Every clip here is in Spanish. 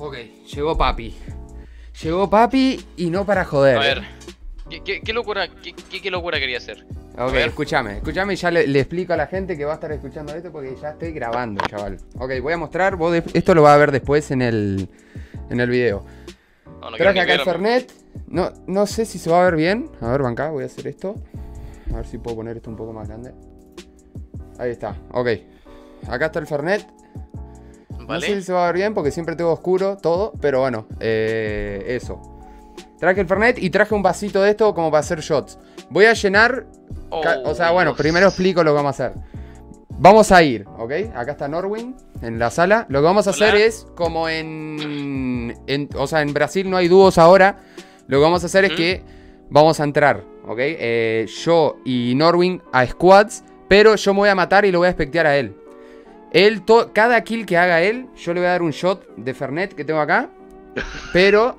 Ok, llegó papi. Llegó papi y no para joder. A ver, ¿qué locura quería hacer? Ok, escúchame y ya le explico a la gente que va a estar escuchando esto porque ya estoy grabando, chaval. Ok, voy a mostrar, esto lo vas a ver después en el video. No Traje acá el Fernet. No sé si se va a ver bien. A ver, banca, voy a hacer esto. A ver si puedo poner esto un poco más grande. Ahí está, ok. Acá está el Fernet. ¿Vale? No sé si se va a ver bien porque siempre tengo oscuro todo, pero bueno, eso. Traje el Fernet y traje un vasito de esto como para hacer shots. Voy a llenar... o sea, bueno, primero explico lo que vamos a hacer. Vamos a ir, ¿ok? Acá está Norwin en la sala. Lo que vamos a hacer es como o sea, en Brasil no hay dúos ahora. Lo que vamos a hacer es que vamos a entrar, ¿ok? Yo y Norwin a squads, pero yo me voy a matar y lo voy a espectear a él. Cada kill que haga él, yo le voy a dar un shot de Fernet que tengo acá. Pero...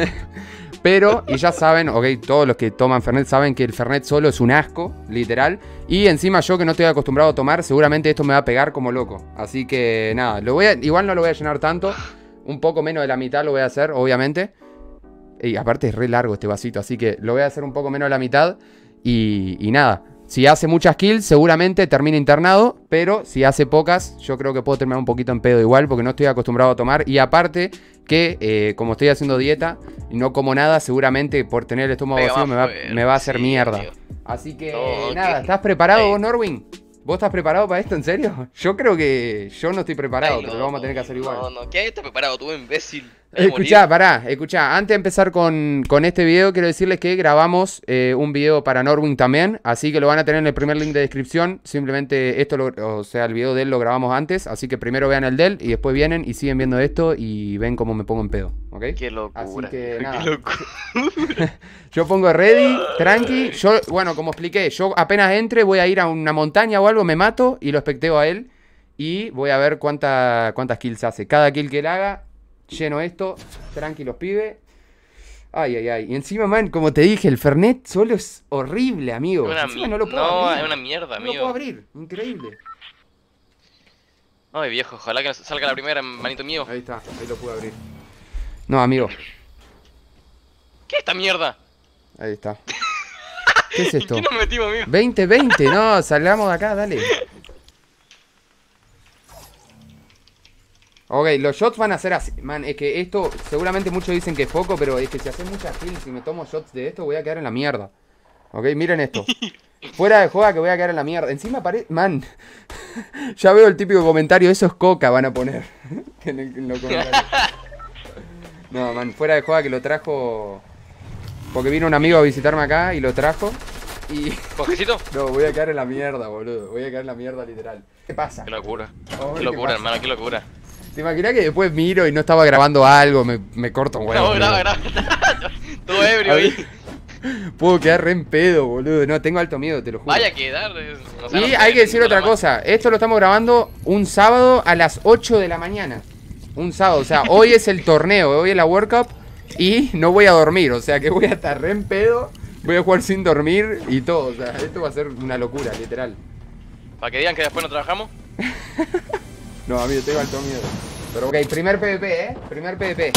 Pero, y ya saben, ok, todos los que toman Fernet saben que el Fernet solo es un asco, literal. Y encima yo que no estoy acostumbrado a tomar, seguramente esto me va a pegar como loco. Así que nada, igual no lo voy a llenar tanto. Un poco menos de la mitad lo voy a hacer, obviamente. Y aparte es re largo este vasito, así que lo voy a hacer un poco menos de la mitad. Y nada, si hace muchas kills seguramente termina internado. Pero si hace pocas, yo creo que puedo terminar un poquito en pedo igual, porque no estoy acostumbrado a tomar. Y aparte que como estoy haciendo dieta y no como nada, seguramente por tener el estómago vacío me va a hacer mierda. Tío. Así que nada, ¿estás preparado vos, Norwin? ¿Vos estás preparado para esto, en serio? Yo creo que yo no estoy preparado, pero lo vamos a tener que hacer igual. No, ¿qué estás preparado tú, imbécil? Escuchá, antes de empezar con este video, quiero decirles que grabamos un video para Norwin también, así que lo van a tener en el primer link de descripción. Simplemente o sea, el video de él lo grabamos antes, así que primero vean el de él y después vienen y siguen viendo esto y ven cómo me pongo en pedo, ¿ok? Qué locura. Así que nada. Qué locura. Yo pongo ready, tranqui. Bueno, como expliqué, yo apenas entre voy a ir a una montaña o algo, me mato y lo especteo a él. Y voy a ver cuántas kills hace. Cada kill que él haga, lleno esto. Tranquilos, pibe. Ay. Y encima, man, como te dije, el Fernet solo es horrible, amigo. Encima no lo puedo abrir. Es una mierda, amigo. No lo puedo abrir, increíble. Ay, viejo, ojalá que salga la primera, manito mío. Ahí está, ahí lo pude abrir. No, amigo. ¿Qué es esta mierda? Ahí está. ¿Qué es esto? ¿En qué nos metimos, amigo? 2020, no, salgamos de acá, dale. Ok, los shots van a ser así. Man, es que esto, seguramente muchos dicen que es poco, pero es que si haces muchas kills y me tomo shots de esto, voy a quedar en la mierda. Ok, miren esto. Fuera de joda que voy a quedar en la mierda. Encima man, ya veo el típico comentario, eso es coca, van a poner en los comentarios. No, man, fuera de joda que lo trajo porque vino un amigo a visitarme acá y lo trajo. Y... ¿Cojecito? No, voy a quedar en la mierda, boludo. Voy a quedar en la mierda, literal. ¿Qué pasa? Qué locura. Qué locura, hermano, qué locura. ¿Te imaginas que después miro y no estaba grabando algo? Me corto un huevo. No, graba. Todo ebrio ahí. Puedo quedar re en pedo, boludo. No, tengo alto miedo, te lo juro. Vaya a quedar. Y hay que decir otra cosa. Esto lo estamos grabando un sábado a las 8 de la mañana. Un sábado, o sea, hoy es el torneo, hoy es la World Cup. Y no voy a dormir, o sea que voy a estar re en pedo. Voy a jugar sin dormir y todo, o sea, esto va a ser una locura, literal. ¿Para que digan que después no trabajamos? No, amigo, tengo alto miedo. Pero ok, primer PvP, primer PvP.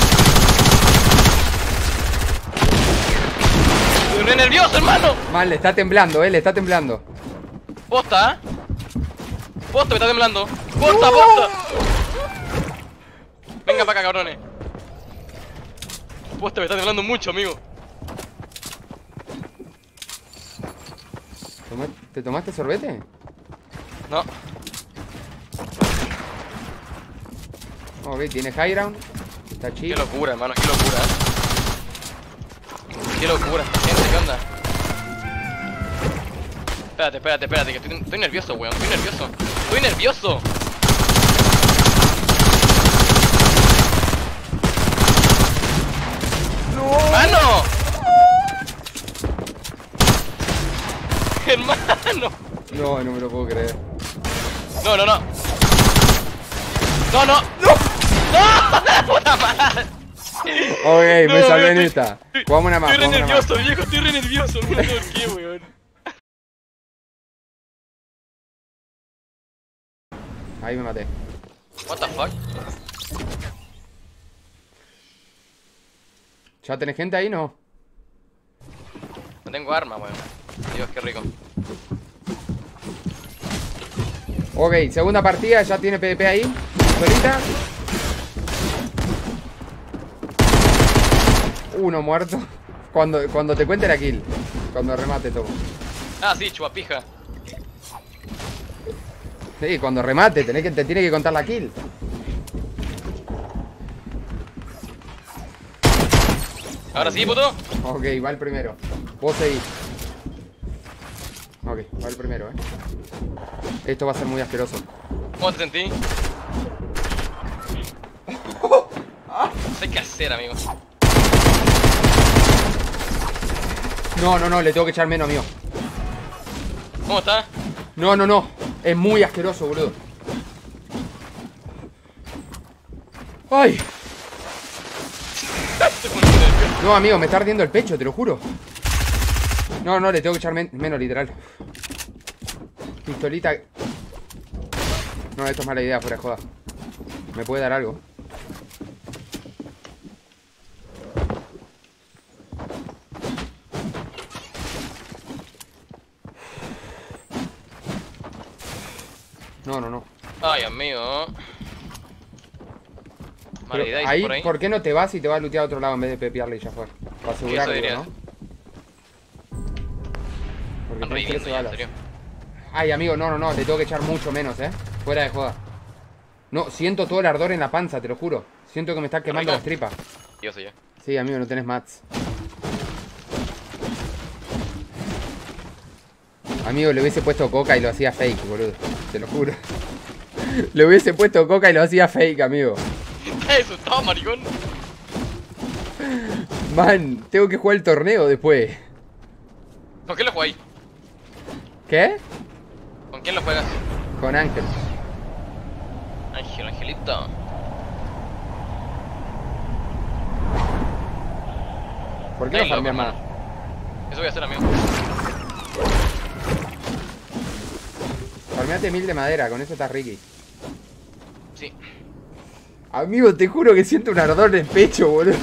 Estoy re nervioso, hermano. Mal, le está temblando, le está temblando. Posta, Posta, me está temblando. Posta. Venga para acá, cabrones. Posta, me está temblando mucho, amigo. ¿Te tomaste sorbete? No. Ok, tiene high ground. Está chido. Qué locura, hermano, qué locura. Qué locura, gente, ¿qué onda? Espérate, que estoy nervioso, weón. Estoy nervioso. ¡No! ¡Mano! ¡Hermano! No me lo puedo creer. No. ¡No! ¡Puta madre! Ok, me salvé en esta. Jugamos una más. Estoy re nervioso, viejo, estoy re nervioso. No sé por qué, weón. Ahí me maté. What the fuck? ¿Ya tenés gente ahí? No. No tengo arma, weón. Dios, qué rico. Ok, segunda partida, ya tiene PvP ahí. Solita. Uno muerto. Cuando te cuente la kill. Cuando remate todo. Ah, sí, chupapija. Sí, cuando remate, te tiene que contar la kill. Ahora sí, puto. Ok, va el primero. Vos seguís. Ok, va el primero, Esto va a ser muy asqueroso. ¿Cómo te sentí? No sé qué hacer, amigo. No, le tengo que echar menos, amigo. ¿Cómo está? No. Es muy asqueroso, boludo. ¡Ay! No, amigo, me está ardiendo el pecho, te lo juro. No, le tengo que echar menos, literal. Pistolita. No, esto es mala idea, fuera de joda. Me puede dar algo. No. Ay, amigo. Mala Pero idea, ahí, por ahí. ¿por qué no te vas y te vas a lootear a otro lado en vez de pepearle y ya fue? Para asegurar, diría. ¿no? Porque Están tenés reviviendo 13 ya, en balas. serio. Ay, amigo, no, le tengo que echar mucho menos, fuera de joda. No, siento todo el ardor en la panza, te lo juro. Siento que me está quemando rico? las tripas. Yo sé ya. Sí, amigo, no tenés mats. Amigo, le hubiese puesto coca y lo hacía fake, boludo. Te lo juro. Le hubiese puesto coca y lo hacía fake, amigo. Eso estaba, maricón. Man, tengo que jugar el torneo después. ¿Con quién lo jugáis? ¿Qué? ¿Con quién lo juegas? Con Ángel. Angelito. ¿Por qué no Ay, farmeas loco, más? Eso voy a hacer, amigo. Farmeate 1000 de madera, con eso estás Ricky. Sí. Amigo, te juro que siento un ardor en el pecho, boludo.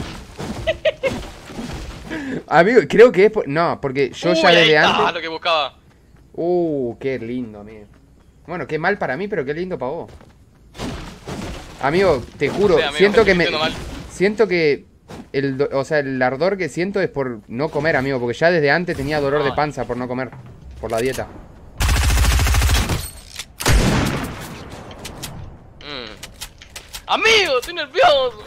Amigo, creo que es no, porque yo ya Uy, desde ahí está, antes. lo que buscaba. Qué lindo, amigo. Bueno, qué mal para mí, pero qué lindo para vos. Amigo, te juro, No sé, amigo, siento que estoy me. sintiendo mal. Siento que. O sea, el ardor que siento es por no comer, amigo. Porque ya desde antes tenía dolor de Ay. panza por no comer. Por la dieta. Amigo, estoy nervioso.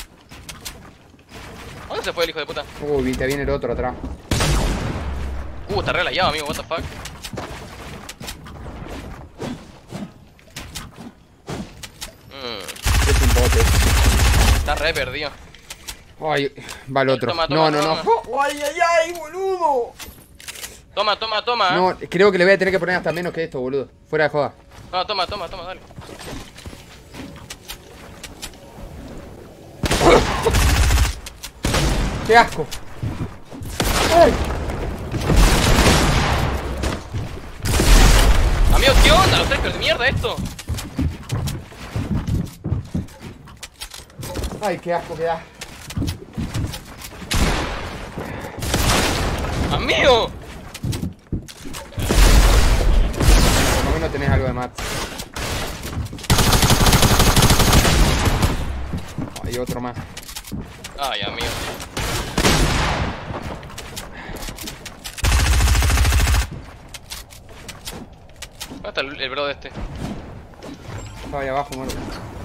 ¿Dónde se fue el hijo de puta? Uy, te viene el otro atrás. Está re layado, amigo, what the fuck. Es un bote. Está re perdido. Ay, va el otro. Toma, toma, No. toma. Ay, boludo. Toma. No, creo que le voy a tener que poner hasta menos que esto, boludo. Fuera de joda. No, toma, dale. ¡Qué asco! ¡Ay! Amigo, ¿qué onda? Los trackers de mierda esto. ¡Ay, qué asco que da! Amigo. Por lo menos tenés algo de mats. Hay otro más. Ay, amigo. ¿Dónde está el bro de este? Estaba ahí abajo, muerto.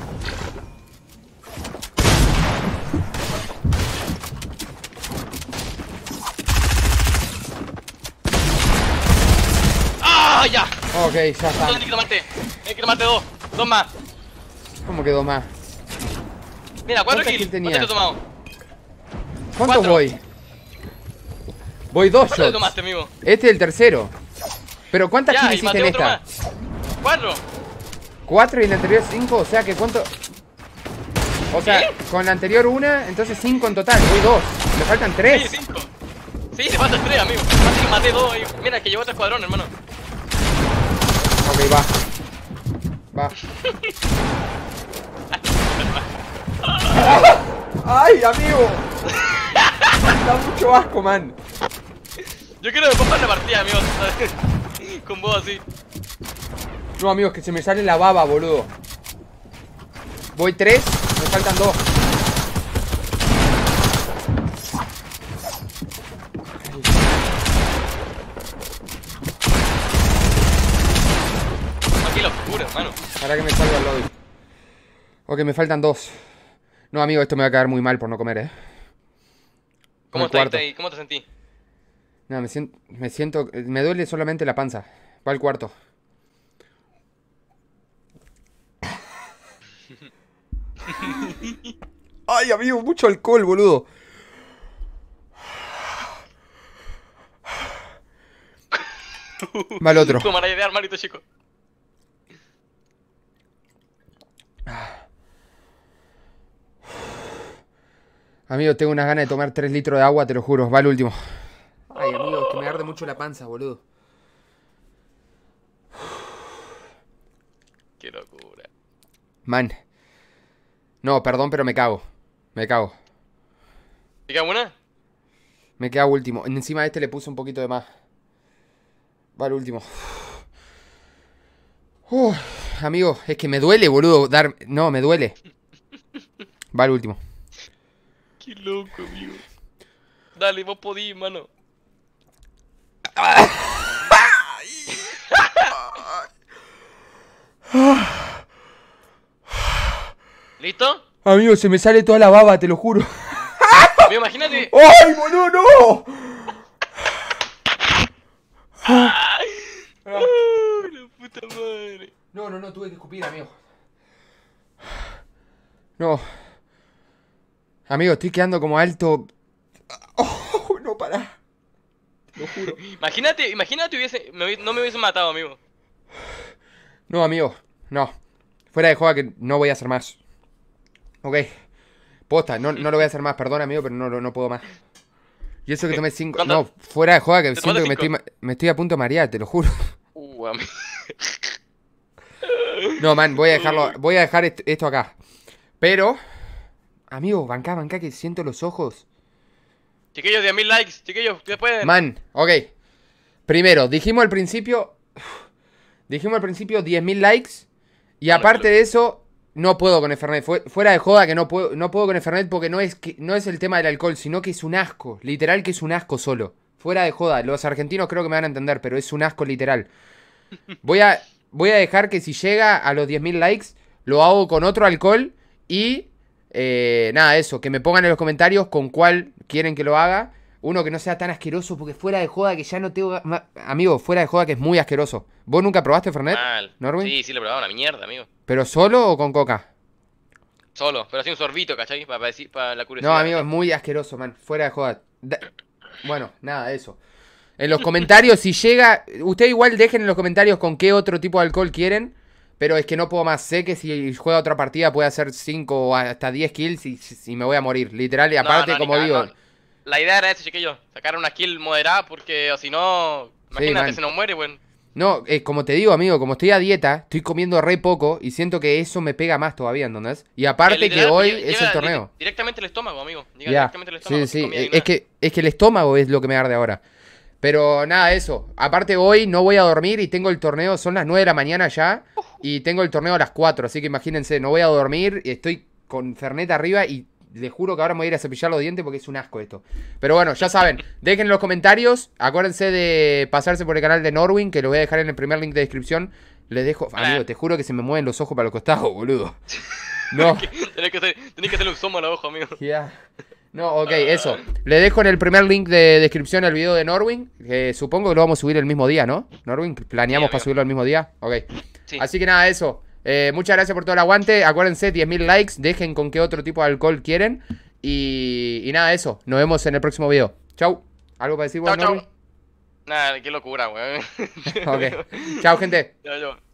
¡Ah, ya! Ok, ya está. Hay que tomarte dos más. ¿Cómo quedó más? Mira, 4 ¿Cuántas kills. kills tenía? ¿Cuánto te he tomado? ¿Cuántos 4. voy? Voy 2 ¿Cuánto te shots. tomaste, amigo? Este es el tercero. Pero ¿cuántas Ya, kills y hiciste maté en otro esta? más. 4. 4 y en la anterior 5, o sea que ¿cuánto? O sea, ¿Qué? con la anterior 1, entonces 5 en total. Voy 2. Me faltan 3. Sí, 5. Sí, te faltan 3, amigo. Así que maté 2. Mira, que llevo 3 escuadrón, hermano. Ok, va. Va. ¡Ay, amigo! Da mucho asco, man. Yo quiero después para la partida, amigos. Con vos así. No, amigos, que se me sale la baba, boludo. Voy 3, me faltan 2. Aquí lo oscuro, hermano. Para que me salga el lobby. Ok, me faltan 2. No, amigo, esto me va a quedar muy mal por no comer, ¿Cómo El cuarto. estás ahí? ¿Cómo te sentís? No, me duele solamente la panza. Va al cuarto. Ay, amigo, mucho alcohol, boludo. Va al otro. Tu manera de hermanito chico. Amigo, tengo unas ganas de tomar 3 litros de agua, te lo juro. Va al último. Ay, amigo, es que me arde mucho la panza, boludo. Qué locura. Man. No, perdón, pero me cago. Me cago. ¿Te queda una? Me queda último. Encima de este le puse un poquito de más. Va al último. Amigo, es que me duele, boludo. No, me duele. Va al último. Qué loco, amigo. Dale, vos podís, mano. ¿Listo? Amigo, se me sale toda la baba, te lo juro. Amigo, imagínate. ¡Ay, boludo, no! La puta madre. No, tuve que escupir, amigo. No. Amigo, estoy quedando como alto. Oh, no, pará. Te lo juro. Imagínate, no me hubiese matado, amigo. No, amigo, no. Fuera de joda que no voy a hacer más. Ok. Posta, no lo voy a hacer más, perdón, amigo, pero no puedo más. Y eso que tomé 5. No, fuera de joda que siento que me estoy a punto de marear, te lo juro. Amigo. No, man, voy a dejar esto acá. Pero, amigo, bancá, que siento los ojos. Chiquillos, 10.000 likes, chiquillos, ¿qué pueden? Man, ok. Primero, dijimos al principio 10.000 likes. Y aparte de eso, no puedo con el Fernet. Fuera de joda que no puedo con el Fernet porque no es el tema del alcohol, sino que es un asco. Literal que es un asco solo. Fuera de joda. Los argentinos creo que me van a entender, pero es un asco literal. Voy a dejar que si llega a los 10.000 likes, lo hago con otro alcohol. Y nada, eso. Que me pongan en los comentarios con cuál quieren que lo haga. Uno que no sea tan asqueroso, porque fuera de joda que ya no tengo... Amigo, fuera de joda que es muy asqueroso. ¿Vos nunca probaste Fernet, Mal. Norwin? Sí, lo he probado, una mierda, amigo. ¿Pero solo o con coca? Solo, pero así un sorbito, ¿cachai? Para la curiosidad. No, amigo, es muy asqueroso, man. Fuera de joda. Bueno, nada, eso. En los comentarios, si llega... Ustedes igual dejen en los comentarios con qué otro tipo de alcohol quieren. Pero es que no puedo más. Sé que si juega otra partida puede hacer 5 o hasta 10 kills y me voy a morir. Literal, y aparte, como digo... La idea era eso, chiquillo. Sacar una kill moderada porque o si no... Imagínate, se nos muere, weón. No, como te digo, amigo, como estoy a dieta, estoy comiendo re poco y siento que eso me pega más todavía, ¿entendés? Y aparte que hoy es el torneo. Directamente el estómago, amigo. Directamente el estómago. Sí. Es que el estómago es lo que me arde ahora. Pero nada, eso. Aparte hoy no voy a dormir y tengo el torneo, son las 9 de la mañana ya. Y tengo el torneo a las 4, así que imagínense, no voy a dormir y estoy con Fernet arriba y... Les juro que ahora me voy a ir a cepillar los dientes porque es un asco esto. Pero bueno, ya saben, dejen en los comentarios. Acuérdense de pasarse por el canal de Norwin, que lo voy a dejar en el primer link de descripción. Les dejo... Amigo, te juro que se me mueven los ojos para los costados, boludo. No. Tenés que hacerle un zoom a los ojos, amigo. Yeah. No, ok, eso. Le dejo en el primer link de descripción el video de Norwin. Que supongo que lo vamos a subir el mismo día, ¿no? Norwin, ¿planeamos para subirlo el mismo día? Ok. Sí. Así que nada, eso. Muchas gracias por todo el aguante. Acuérdense, 10.000 likes. Dejen con qué otro tipo de alcohol quieren. Y nada, eso. Nos vemos en el próximo video. Chau. ¿Algo para decir vos, Norwin? Nada, qué locura, weón. Ok. Chau, gente. Chau.